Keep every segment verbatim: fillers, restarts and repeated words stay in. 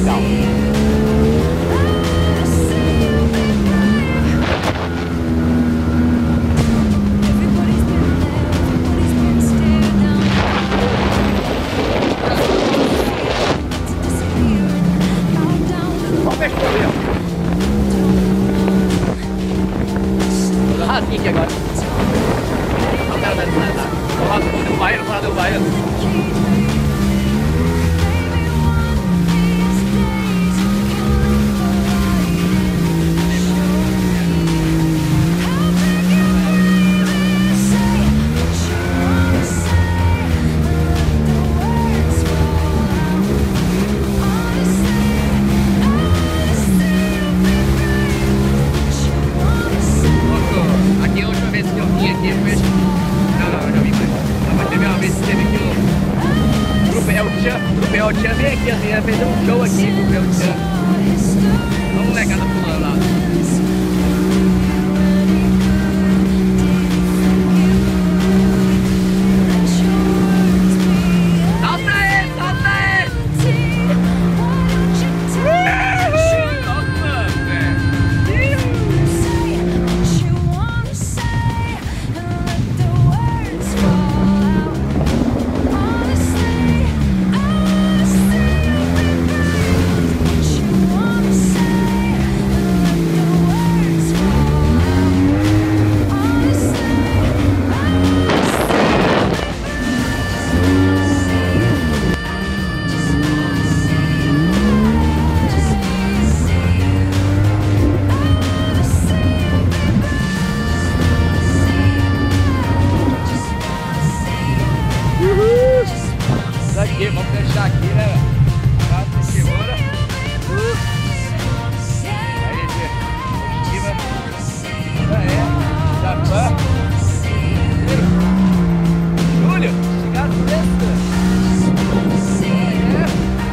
legal. Vamos ver o meu. Tô rasinho aqui agora. Olha o cara da estrada. Olha lá do bairro, olha lá do bairro. O Tchan vem aqui, assim, fez um show aqui com o meu Tchan. Olha a molecada pulando lá. Salta aí, salta aí! Aqui, vamos deixar aqui, né? Prato de segura. Uh. Aí, positiva. Já é. Japão. Júlio, chegaram nessa. É.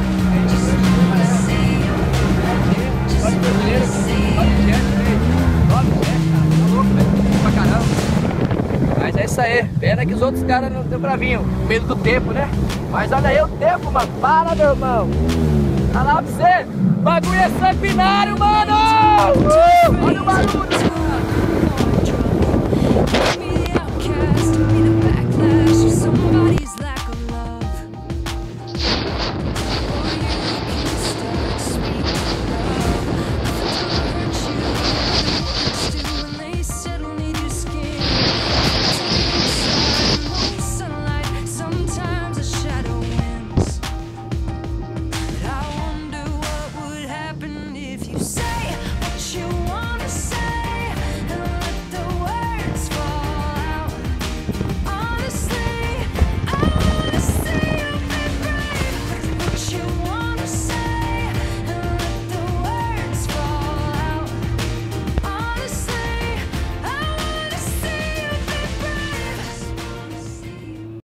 Pode brasileiro. Pode gente, velho. Nove gente, cara. Tá louco, velho. Pra caramba. Mas é isso aí. Pena que os outros caras não deu pra vir. Com medo do tempo, né? Mas olha aí o tempo, mano. Para, meu irmão. Olha lá pra você. O bagulho é sanguinário, mano. Uh! Olha o barulho.